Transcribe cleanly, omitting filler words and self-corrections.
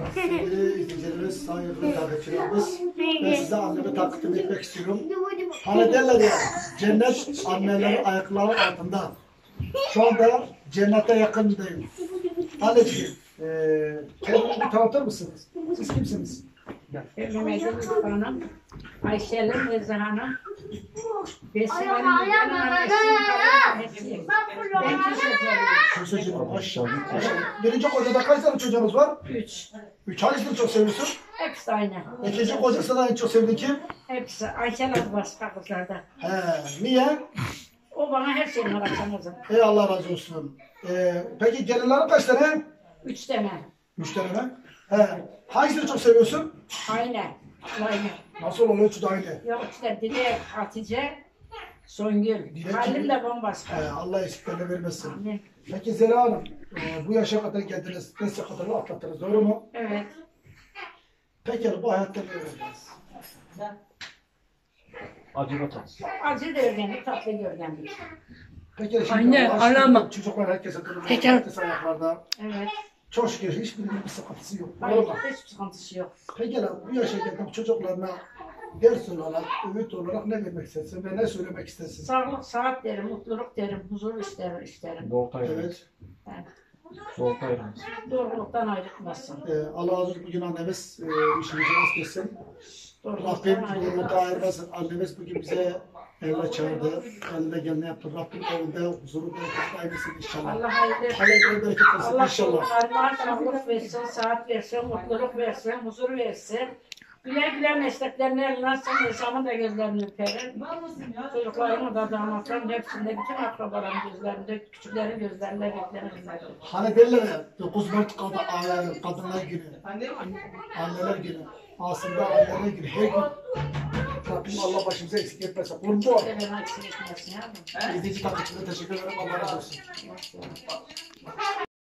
Sevgili izleyicilerimiz, saygıdeğer takipçilerimiz, ben size annemi takdim etmek istiyorum. Hani derler ya, cennet annelerin ayakları altında. Şu anda cennete yakındayım. Anneciğim, kendini bir tanıtır mısınız? Siz kimsiniz? Mehmet'in hanım, Ayşe'nin Rıza hanım, Besime'nin annesiyim, hepsiyim. Ben Çocuğum maşallah. Birinci kocada kaç tane çocuğunuz var? 3. Üç. Hangisini çok seviyorsun? Hepsi aynı. İkinci kocasından en çok sevdiğin kim? Hepsi. Ayşe'ler başka kızlarda. He, niye? O bana her şeyini bırakacağım. Ey Allah razı olsun. Peki gelinlerin kaç tane? 3 tane. 3 tane mi? He. Hangisini çok seviyorsun? Aynı. Aynı. Nasıl oluyor şu da aynı? Yok işte Dilek, Hatice, Songül. Dilek Halim gibi. de bambaşka. Allah eksiklerini vermesin. Amin. Peki Zeliha Hanım, bu yaşa kadar geldiniz, ne sıkıntıları atlattınız, doğru mu? Evet. Peki bu hayatta ne öğrendiniz? Acı vatan. Acı da öğrendik, tatlı da öğrendik. Peki şimdi Anne, Allah aşkına arama. çocuklar herkese durumu, Peki. herkes ayaklarda. Evet. Çok şükür hiçbirinin bir sıkıntısı yok. Hayır, Doğru mu? hiçbir sıkıntısı yok. Peki lan bu yaşa geldim çocuklarına ders olarak, öğüt olarak ne vermek istersin ve ne söylemek istersin? Sağlık, saat derim, mutluluk derim, huzur isterim. Doğrultu ayrılmaz. Evet. Evet. Doğrultu ayrılmaz. Doğruluktan ayrılmasın. Allah razı olsun bugün annemiz işimizi rast etsin. Rabbim Doğruluktan doğrultuda ayırmasın. Annemiz bugün bize evine çağırdı. Elinde gelini yaptı. Rabbim evinde huzuru bereket ayırsın inşallah. Allah hayırlı. Hayırlı bereket versin Allah inşallah. çocuklarına sağlık versin, saat versin, mutluluk versin, huzur versin. Güle güle mesleklerini eline alsın, insanın da gözlerini öperim. Çocuklarımı da damatlarım hepsinde, bütün akrabalarım gözlerinde, küçüklerin gözlerinde beklerim. Hani derler ya 9 Mart kadınlar günü. Anneler günü. Aslında anneler günü. Her gün Rabbim Allah başımıza eksik etmesin. Oğlum bu arada. Ben eksik etmesin yavrum. İzleyici takipçilere teşekkür ederim. Allah razı olsun.